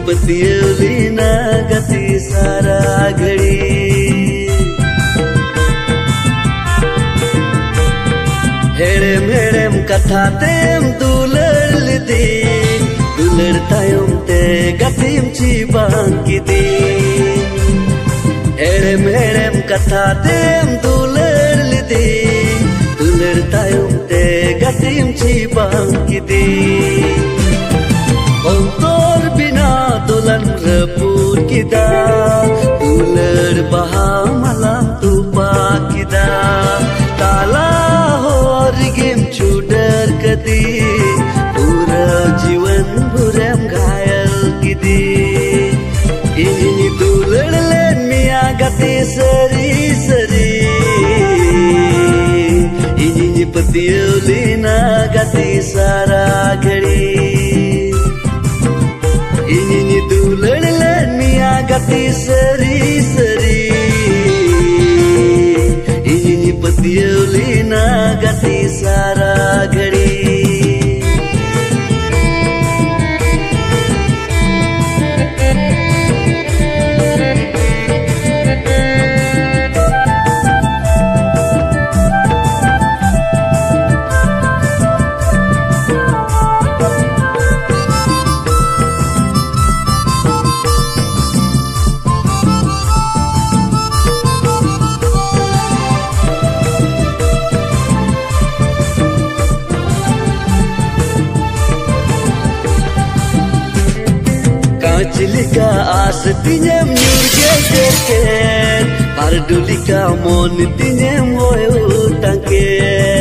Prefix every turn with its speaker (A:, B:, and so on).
A: पतियोलीना गति सारा घड़ी हेड़ेम हेड़ेम कथा तेम दुलर लिदी दुलर तायम ते गतिम ची बांकी दी हेड़ेम हेड़ेम कथा तेम दुलर लिदी दुलर तायम ते गतिम ची बांकी दी Ontor bina dolan reput kita Duler bahang malam tupa kita Tala hor game chudar kati Pura jiwan burem ghayal kiti Ini duler len mia gati seri seri Ini petiolina gati sara ghadi Ini dular len mia gati seri seri Ini petiolina gati sara ghadi Cilika as tinyam nyurge keket Pardulika mon tinyam hoy utangket